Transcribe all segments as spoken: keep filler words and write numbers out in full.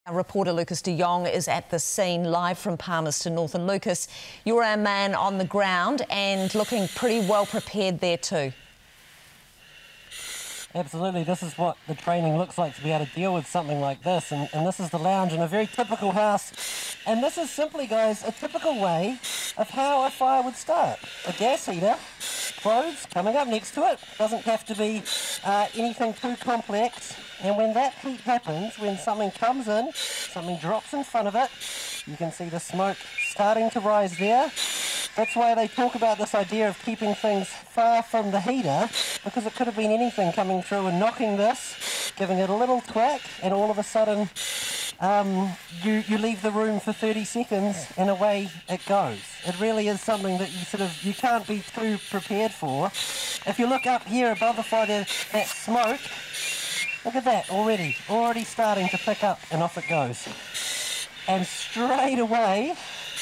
Our reporter Lucas de Jong is at the scene live from Palmerston North. And Lucas, you're our man on the ground and looking pretty well prepared there too. Absolutely, this is what the training looks like to be able to deal with something like this, and, and this is the lounge in a very typical house, and this is simply, guys, a typical way of how a fire would start. A gas heater, clothes coming up next to it, doesn't have to be uh, anything too complex, and when that heat happens, when something comes in, something drops in front of it, you can see the smoke starting to rise there. That's why they talk about this idea of keeping things far from the heater, because it could have been anything coming through and knocking this, giving it a little twack, and all of a sudden um, you, you leave the room for thirty seconds and away it goes. It really is something that you sort of, you can't be too prepared for. If you look up here above the fire, there, that smoke, look at that already, already starting to pick up, and off it goes. And straight away,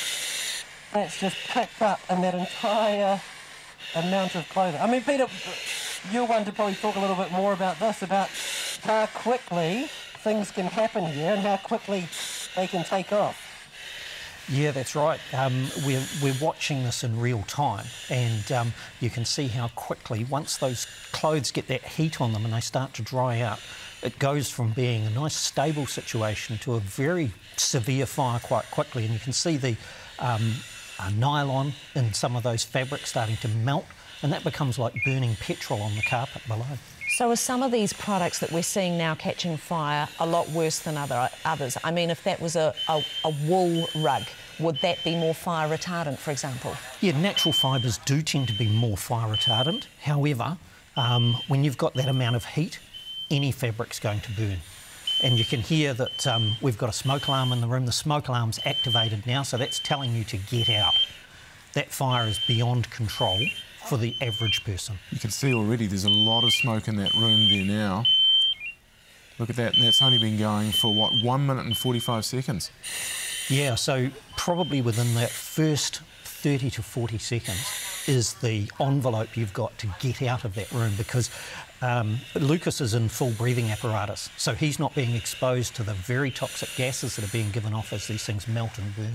that's just picked up in that entire amount of clothing. I mean, Peter, you're one to probably talk a little bit more about this, about how quickly things can happen here and how quickly they can take off. Yeah, that's right. Um, we're, we're watching this in real time, and um, you can see how quickly, once those clothes get that heat on them and they start to dry out, it goes from being a nice stable situation to a very severe fire quite quickly. And you can see the um, uh, nylon in some of those fabrics starting to melt, and that becomes like burning petrol on the carpet below. So are some of these products that we're seeing now catching fire a lot worse than other others? I mean, if that was a, a, a wool rug, would that be more fire retardant, for example? Yeah, natural fibres do tend to be more fire retardant. However, um, when you've got that amount of heat, any fabric's going to burn. And you can hear that um, we've got a smoke alarm in the room. The smoke alarm's activated now, so that's telling you to get out. That fire is beyond control for the average person. You can see already there's a lot of smoke in that room there now. Look at that, and that's only been going for, what, one minute and forty-five seconds? Yeah, so probably within that first thirty to forty seconds is the envelope you've got to get out of that room, because um, Lucas is in full breathing apparatus, so he's not being exposed to the very toxic gases that are being given off as these things melt and burn.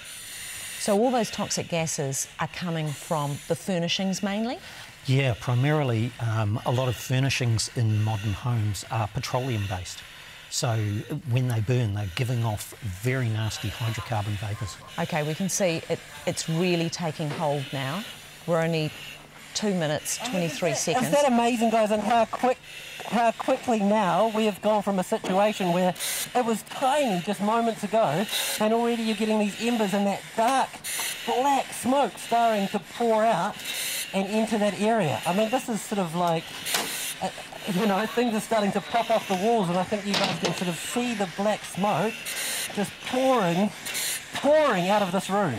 So all those toxic gases are coming from the furnishings mainly? Yeah, primarily um, a lot of furnishings in modern homes are petroleum-based. So when they burn, they're giving off very nasty hydrocarbon vapours. OK, we can see it, it's really taking hold now. We're only two minutes, twenty-three seconds. Is that amazing, guys, and how quick, how quickly now we have gone from a situation where it was tiny just moments ago, and already you're getting these embers and that dark black smoke starting to pour out and into that area. I mean, this is sort of like, uh, you know, things are starting to pop off the walls, and I think you guys can sort of see the black smoke just pouring, pouring out of this room.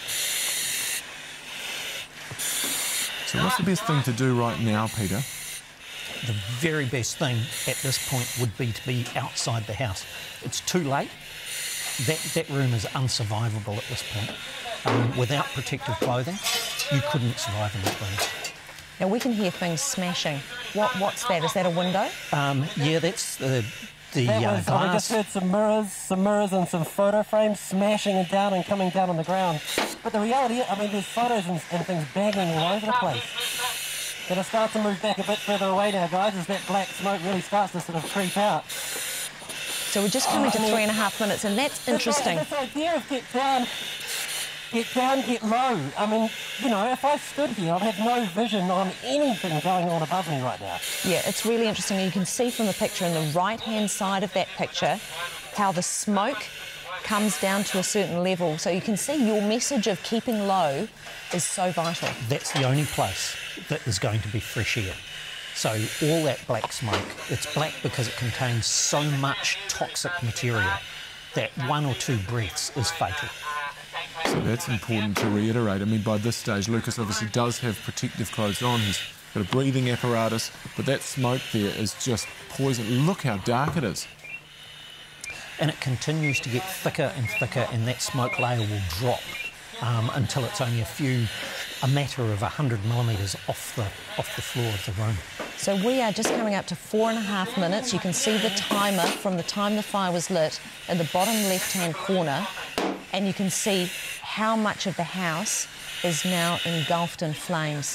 So what's the best thing to do right now, Peter? The very best thing at this point would be to be outside the house. It's too late. That, that room is unsurvivable at this point. Um, without protective clothing, you couldn't survive in that room. Now, we can hear things smashing. What, what's that? Is that a window? Um, yeah, that's the, the that uh, was, glass. I just heard some mirrors, some mirrors and some photo frames smashing and down and coming down on the ground. But the reality, I mean, there's photos and, and things banging all over the place. Gonna start to move back a bit further away now, guys, as that black smoke really starts to sort of creep out. So we're just coming oh, to I mean, three and a half minutes, and that's interesting. This, this idea of get down, get down, get low. I mean, you know, if I stood here, I'd have no vision on anything going on above me right now. Yeah, it's really interesting. You can see from the picture, in the right-hand side of that picture, how the smoke comes down to a certain level. So you can see your message of keeping low is so vital. That's the only place that is going to be fresh air. So all that black smoke, it's black because it contains so much toxic material that one or two breaths is fatal. So that's important to reiterate. I mean, by this stage, Lucas obviously does have protective clothes on. He's got a breathing apparatus, but that smoke there is just poison. Look how dark it is. And it continues to get thicker and thicker, and that smoke layer will drop um, until it's only a few, a matter of one hundred millimetres off the, off the floor of the room. So we are just coming up to four and a half minutes. You can see the timer from the time the fire was lit in the bottom left-hand corner, and you can see how much of the house is now engulfed in flames.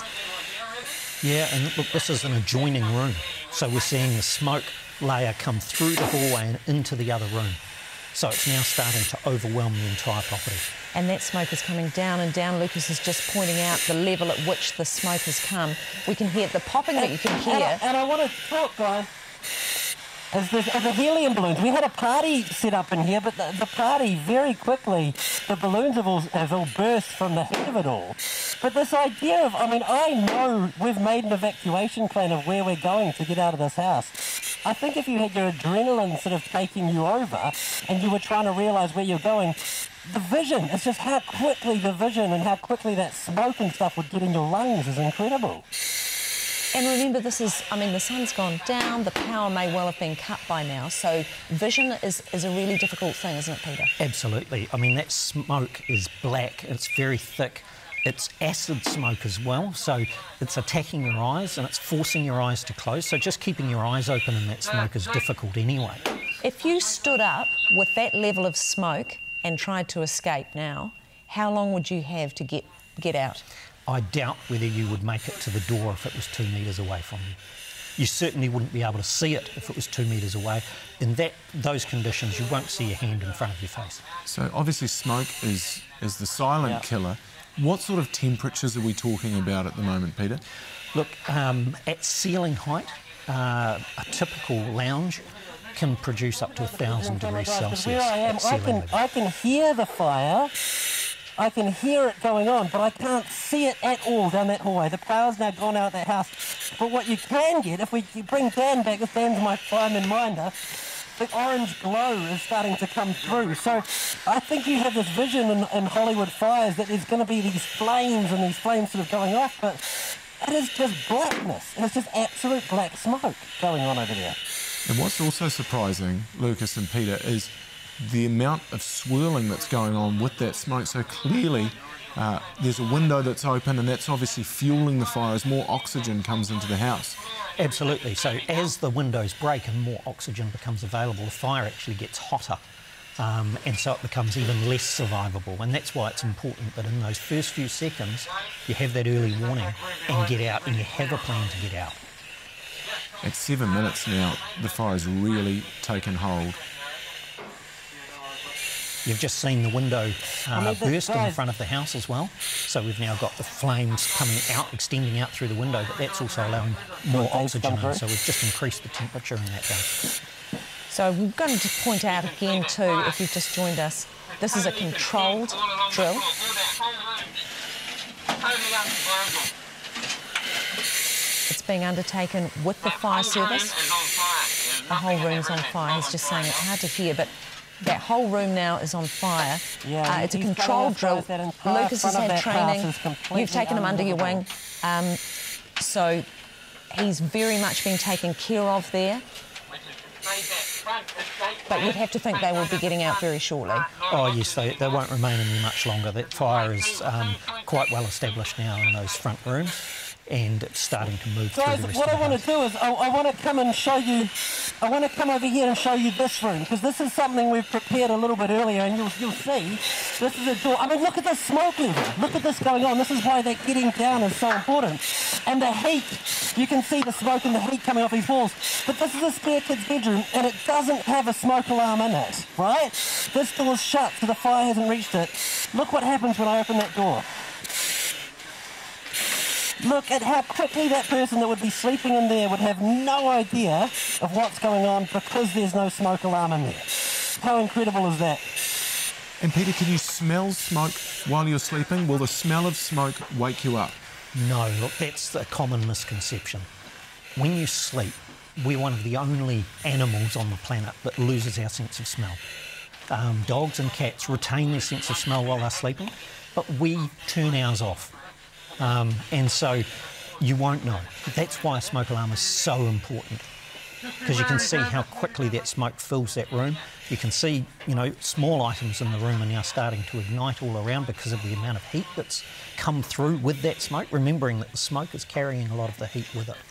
Yeah, and look, this is an adjoining room, so we're seeing the smoke layer come through the hallway and into the other room. So it's now starting to overwhelm the entire property. And that smoke is coming down and down. Lucas is just pointing out the level at which the smoke has come. We can hear the popping that you can hear. And I, and I want to talk, guys, as the, as the helium balloons. We had a party set up in here, but the, the party, very quickly, the balloons have all, have all burst from the heat of it all. But this idea of, I mean, I know we've made an evacuation plan of where we're going to get out of this house. I think if you had your adrenaline sort of taking you over and you were trying to realise where you're going, the vision, it's just how quickly the vision and how quickly that smoke and stuff would get in your lungs is incredible. And remember, this is, I mean, the sun's gone down, the power may well have been cut by now, so vision is, is a really difficult thing, isn't it, Peter? Absolutely. I mean, that smoke is black, it's very thick. It's acid smoke as well, so it's attacking your eyes and it's forcing your eyes to close. So just keeping your eyes open in that smoke is difficult anyway. If you stood up with that level of smoke and tried to escape now, how long would you have to get, get out? I doubt whether you would make it to the door if it was two metres away from you. You certainly wouldn't be able to see it if it was two metres away. In that, those conditions, you won't see your hand in front of your face. So obviously smoke is, is the silent Yeah. killer. What sort of temperatures are we talking about at the moment, Peter? Look, um, at ceiling height, uh, a typical lounge can produce up to one thousand degrees Celsius. Where I am, at I ceiling can, level. I can hear the fire, I can hear it going on, but I can't see it at all down that hallway. The power's now gone out of that house. But what you can get, if we bring Dan back, if Dan's my fireman minder, the orange glow is starting to come through. So I think you have this vision in, in Hollywood fires that there's going to be these flames and these flames sort of going off, but it is just blackness. It's just absolute black smoke going on over there. And what's also surprising, Lucas and Peter, is the amount of swirling that's going on with that smoke. So clearly uh, there's a window that's open and that's obviously fueling the fire as more oxygen comes into the house. Absolutely. So as the windows break and more oxygen becomes available, the fire actually gets hotter. Um, and so it becomes even less survivable. And that's why it's important that in those first few seconds, you have that early warning and get out, and you have a plan to get out. At seven minutes now, the fire's really taken hold. You've just seen the window uh, I mean, burst in guys- front of the house as well. So we've now got the flames coming out, extending out through the window, but that's also allowing more Dave's oxygen come in. through. So we've just increased the temperature in that day. So we're going to point out again too, if you've just joined us, this is a controlled drill. It's being undertaken with the fire service. The whole room's on fire. He's just saying it's hard to hear, but that whole room now is on fire. Yeah, uh, it's a he's controlled telling drill. us that entire Lucas has front of had that house training. is completely You've taken him under your wing. unlivable. Um, so he's very much been taken care of there. But you'd have to think they will be getting out very shortly. Oh yes, they, they won't remain in there much longer. That fire is um, quite well established now in those front rooms, and it's starting to move Guys, through the rest what of I the want house. to do is I, I want to come and show you, I want to come over here and show you this room, because this is something we've prepared a little bit earlier, and you'll, you'll see, this is a door. I mean, look at the smoke level. Look at this going on. This is why that getting down is so important. And the heat, you can see the smoke and the heat coming off these walls. But this is a spare kid's bedroom, and it doesn't have a smoke alarm in it, right? This door's shut, so the fire hasn't reached it. Look what happens when I open that door. Look at how quickly that person that would be sleeping in there would have no idea of what's going on because there's no smoke alarm in there. How incredible is that? And Peter, can you smell smoke while you're sleeping? Will the smell of smoke wake you up? No, look, that's a common misconception. When you sleep, we're one of the only animals on the planet that loses our sense of smell. Um, dogs and cats retain their sense of smell while they're sleeping, but we turn ours off. Um, and so you won't know. That's why a smoke alarm is so important. because you can see how quickly that smoke fills that room. You can see, you know, small items in the room are now starting to ignite all around because of the amount of heat that's come through with that smoke, remembering that the smoke is carrying a lot of the heat with it.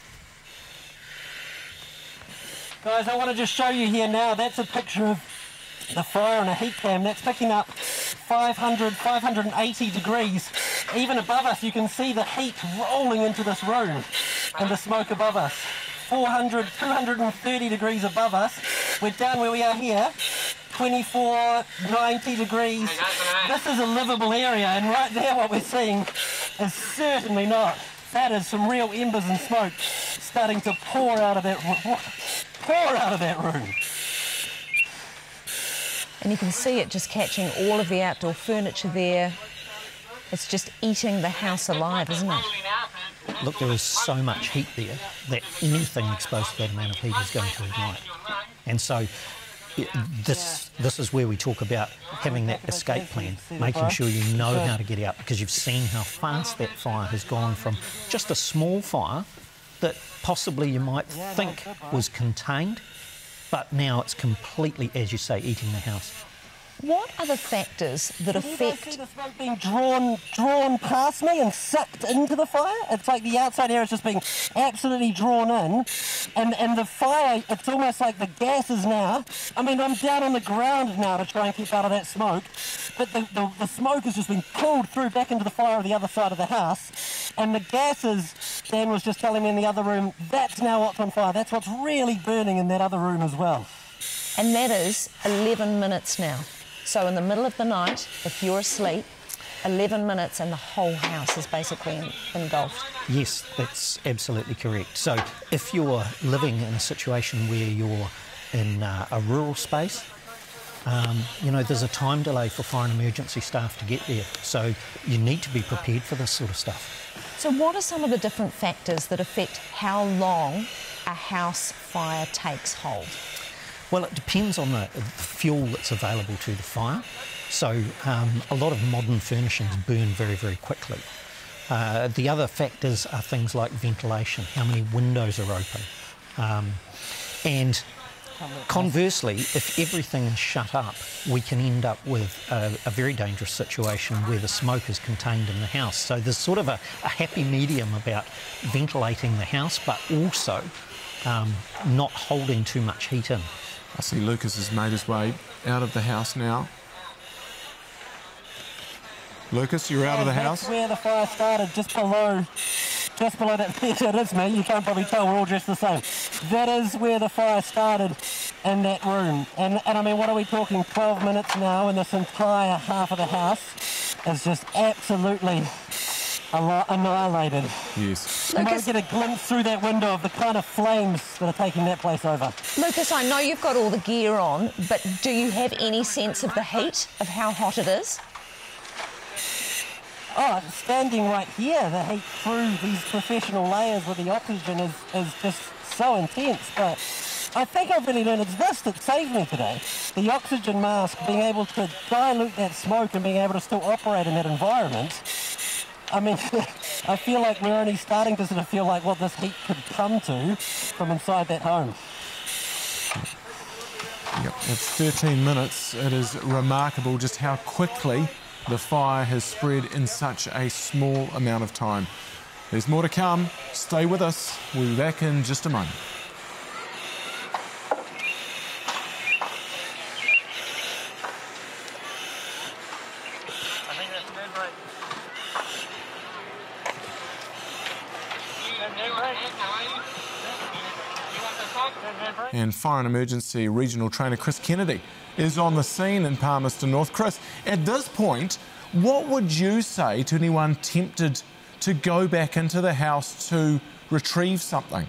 Guys, I want to just show you here now, that's a picture of the fire on a heat cam. That's picking up five hundred, five hundred eighty degrees. Even above us, you can see the heat rolling into this room and the smoke above us. four hundred, two hundred thirty degrees above us. We're down where we are here, twenty-four, ninety degrees. This is a livable area, and right there what we're seeing is certainly not. That is some real embers and smoke starting to pour out of that, pour out of that room. And you can see it just catching all of the outdoor furniture there. It's just eating the house alive, isn't it? Look, there is so much heat there that anything exposed to that amount of heat is going to ignite. And so it, this this is where we talk about having that escape plan, making sure you know how to get out, because you've seen how fast that fire has gone from just a small fire that possibly you might think was contained, but now it's completely, as you say, eating the house. What are the factors that Can you guys affect... see the smoke being drawn, drawn past me and sucked into the fire? It's like the outside air is just being absolutely drawn in, and, and the fire, it's almost like the gases now. I mean, I'm down on the ground now to try and keep out of that smoke, but the, the, the smoke has just been pulled through back into the fire on the other side of the house, and the gases, Dan was just telling me in the other room, that's now what's on fire. That's what's really burning in that other room as well. And that is eleven minutes now. So in the middle of the night, if you're asleep, eleven minutes and the whole house is basically engulfed. Yes, that's absolutely correct. So if you're living in a situation where you're in uh, a rural space, um, you know, there's a time delay for fire and emergency staff to get there. So you need to be prepared for this sort of stuff. So what are some of the different factors that affect how long a house fire takes hold? Well, it depends on the fuel that's available to the fire. So um, a lot of modern furnishings burn very, very quickly. Uh, the other factors are things like ventilation, how many windows are open. Um, and conversely, if everything is shut up, we can end up with a, a very dangerous situation where the smoke is contained in the house. So there's sort of a, a happy medium about ventilating the house, but also um, not holding too much heat in. I see Lucas has made his way out of the house now. Lucas, you're out of the house? That's where the fire started, just below, just below that. It is me, you can't probably tell, we're all dressed the same. That is where the fire started, in that room. And, and I mean, what are we talking, twelve minutes now, and this entire half of the house is just absolutely annihilated. Yes. You might Lucas, get a glimpse through that window of the kind of flames that are taking that place over. Lucas, I know you've got all the gear on, but do you have any sense of the heat, of how hot it is? Oh, standing right here, the heat through these professional layers with the oxygen is, is just so intense. But I think I've really learned it's this that saved me today. The oxygen mask, being able to dilute that smoke and being able to still operate in that environment. I mean, I feel like we're only starting to sort of feel like what this heat could come to from inside that home. Yep, it's thirteen minutes. It is remarkable just how quickly the fire has spread in such a small amount of time. There's more to come. Stay with us. We'll be back in just a moment. I think that's good, right? And Fire and Emergency Regional Trainer Chris Kennedy is on the scene in Palmerston North. Chris, at this point, what would you say to anyone tempted to go back into the house to retrieve something?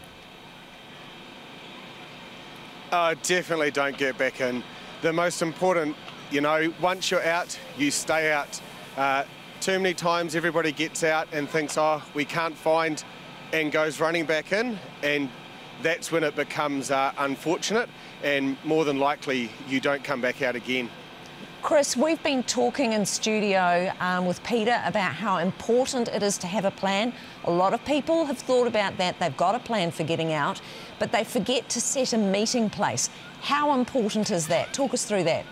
Uh, definitely don't get back in. The most important, you know, once you're out, you stay out. Uh, too many times everybody gets out and thinks, oh, we can't find, and goes running back in, and that's when it becomes uh, unfortunate, and more than likely you don't come back out again. Chris, we've been talking in studio um, with Peter about how important it is to have a plan. A lot of people have thought about that. They've got a plan for getting out, but they forget to set a meeting place. How important is that? Talk us through that.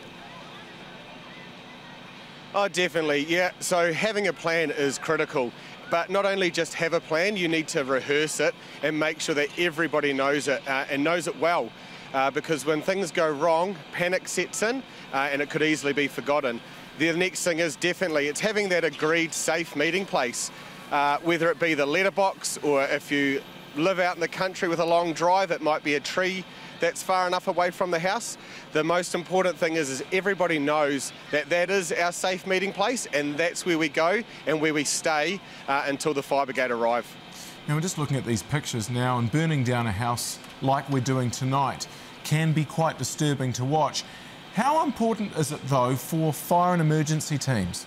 Oh, definitely, yeah. So having a plan is critical. But not only just have a plan, you need to rehearse it and make sure that everybody knows it uh, and knows it well. Uh, because when things go wrong, panic sets in uh, and it could easily be forgotten. The next thing is definitely, it's having that agreed safe meeting place, uh, whether it be the letterbox or if you live out in the country with a long drive, it might be a tree that's far enough away from the house. The most important thing is, is everybody knows that that is our safe meeting place and that's where we go and where we stay uh, until the fire brigade arrive. Now we're just looking at these pictures now, and burning down a house like we're doing tonight can be quite disturbing to watch. How important is it though for fire and emergency teams?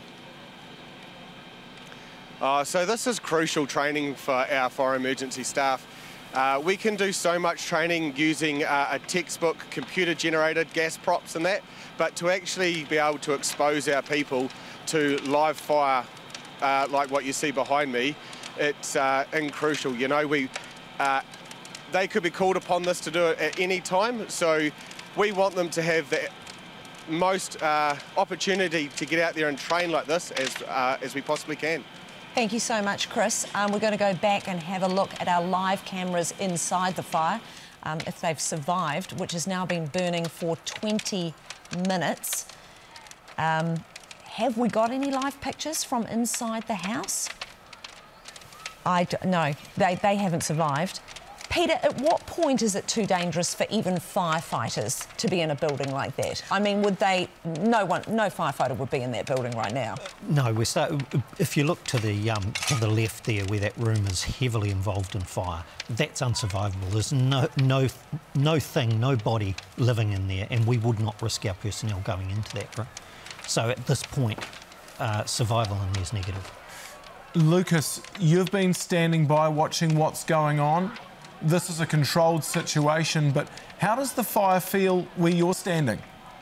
Uh, so this is crucial training for our fire emergency staff. Uh, we can do so much training using uh, a textbook, computer-generated gas props and that, but to actually be able to expose our people to live fire, uh, like what you see behind me, it's uh, crucial. You know, we uh, they could be called upon this to do it at any time, so we want them to have the most uh, opportunity to get out there and train like this as uh, as we possibly can. Thank you so much, Chris. Um, we're going to go back and have a look at our live cameras inside the fire, um, if they've survived, which has now been burning for twenty minutes. Um, have we got any live pictures from inside the house? I d no, they, they haven't survived. Peter, at what point is it too dangerous for even firefighters to be in a building like that? I mean, would they... No one, no firefighter would be in that building right now. No, we're start, if you look to the um, to the left there, where that room is heavily involved in fire, that's unsurvivable. There's no no no thing, no body living in there, and we would not risk our personnel going into that room. So at this point, uh, survival in there is negative. Lucas, you've been standing by watching what's going on. This is a controlled situation, but how does the fire feel where you're standing?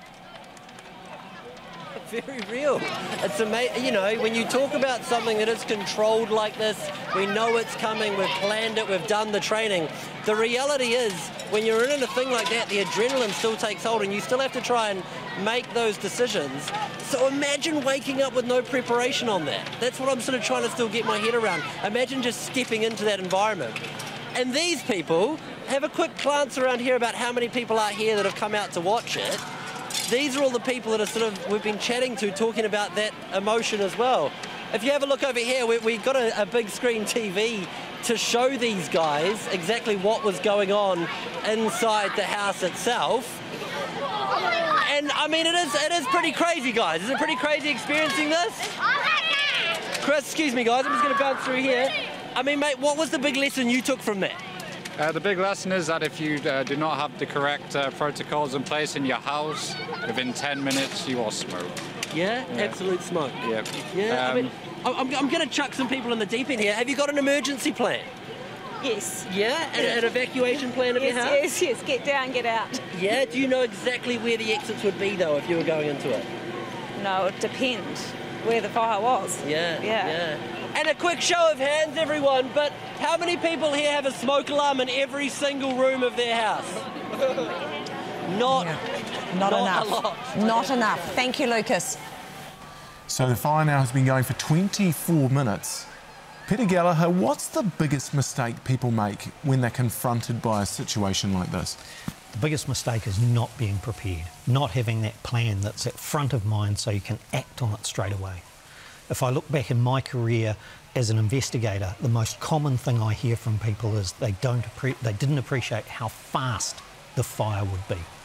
Very real. It's amazing, you know, when you talk about something that is controlled like this, we know it's coming, we've planned it, we've done the training. The reality is, when you're in a thing like that, the adrenaline still takes hold and you still have to try and make those decisions. So imagine waking up with no preparation on that. That's what I'm sort of trying to still get my head around. Imagine just stepping into that environment. And these people, have a quick glance around here about how many people are here that have come out to watch it. These are all the people that are sort of, we've been chatting to, talking about that emotion as well. If you have a look over here, we, we've got a, a big screen T V to show these guys exactly what was going on inside the house itself. And I mean, it is, it is pretty crazy, guys. Is it pretty crazy experiencing this? Chris, excuse me, guys, I'm just going to bounce through here. I mean, mate, what was the big lesson you took from that? Uh, the big lesson is that if you uh, do not have the correct uh, protocols in place in your house, within ten minutes you are smoked. Yeah? yeah. Absolute smoke. Yep. Yeah, um, I mean, I'm, I'm going to chuck some people in the deep end here. Have you got an emergency plan? Yes. Yeah? An, an evacuation plan of yes, your house? Yes, yes, get down, get out. Yeah? Do you know exactly where the exits would be, though, if you were going into it? No, it depends where the fire was. Yeah, yeah. yeah. And a quick show of hands, everyone, but how many people here have a smoke alarm in every single room of their house? Not, yeah. not, not enough. a lot. Not enough. Thank you, Lucas. So the fire now has been going for twenty-four minutes. Peter Gallagher, what's the biggest mistake people make when they're confronted by a situation like this? The biggest mistake is not being prepared, not having that plan that's at front of mind so you can act on it straight away. If I look back in my career as an investigator, the most common thing I hear from people is they don't appre- they didn't appreciate how fast the fire would be.